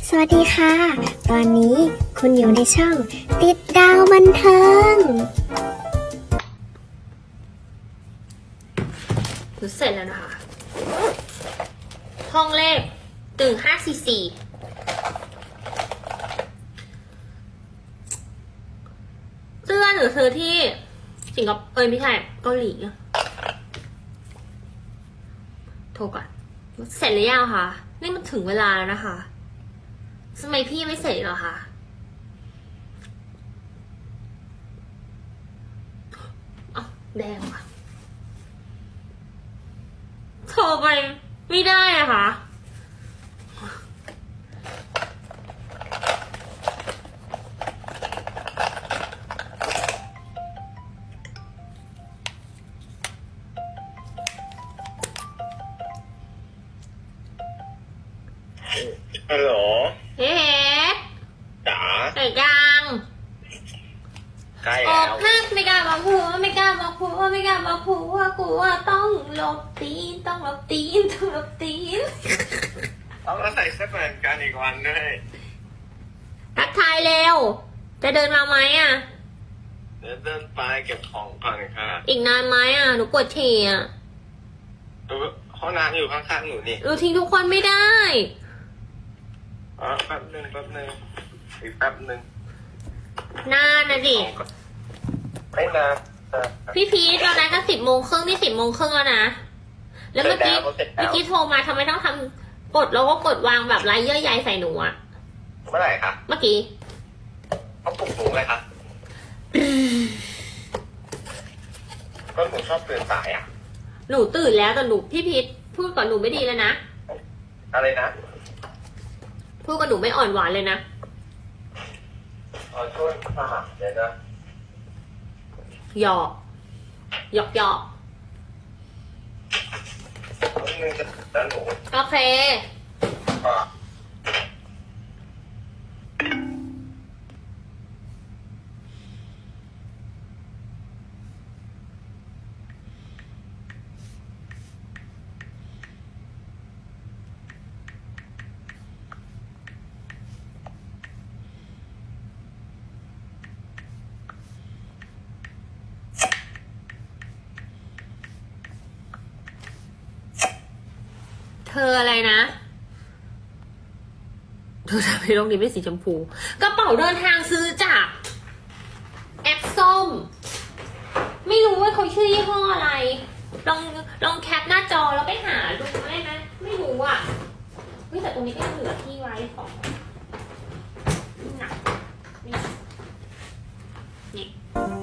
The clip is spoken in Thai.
สวัสดีค่ะ ตอนนี้คุณอยู่ในช่องติดดาวบันเทิงหนูเสร็จแล้วนะคะ ห้องเลข1544เสื้อหนูซื้อที่สิงคโปร์ไม่ใช่เกาหลีโทรก่อนเสร็จหรือยังคะนี่มันถึงเวลาแล้วนะคะทำไมพี่ไม่เสร็จเหรอคะอ้าวแดงว่ะโทรไปไม่ได้อะคะฮัลโหลเฮ้จ๋าเสร็จยังใกล้อแล้อกวหักไม่กล้าบอกผัวไม่กล้าบอกผัวไม่กล้าบอกผัวกลัวต้องหลบตีนต้องหลบตีนต้องหลบตีนต้องใส่เสื้อเหมือนกันอีกวันด้วยทักทายเร็ว จะเดินมาไหมอ่ะเดี๋ยวเดินไปเก็บของก่อนค่ะอีกนานไหมอ่ะหนูปวดฉี่อ่ะห้องน้ำอยู่ข้างๆหนูนี่หนูทิ้งทุกคนไม่ได้แป๊บนึงอีกแป๊บนึงนานนะดิไม่นานพี่พีทเรานัดกัน10:30นี่10:30แล้วนะ แล้วเมื่อกี้โทรมาทำไมต้องทำกดแล้วก็กดวางแบบไร้เยื่อใยใส่หนูอ่ะเมื่อไหร่คะเมื่อกี้เขาปลุกหนูเลยค่ะก็หนูชอบตื่นสายอ่ะหนูตื่นแล้วแต่หนูพี่พีทพูดกับหนูไม่ดีเลยนะอะไรนะพูดกับหนูไม่อ่อนหวานเลยนะช่วยค่ะเดี๋ยวนะหยอกหยอกนิดนึงจะแล้วหนูโอเคอ่ะเธออะไรนะเธอทำไมโลกนี้เป็นสีชมพูกระเป๋าเดินทางซื้อจากแอปส้มไม่รู้ว่าเขาชื่อยี่ห้ออะไรลองแคปหน้าจอแล้วไปหาดูได้ไหมไม่รู้อ่ะเฮ้ยแต่ตรงนี้ก็ยังเหลือที่ไว้ของหนักนี่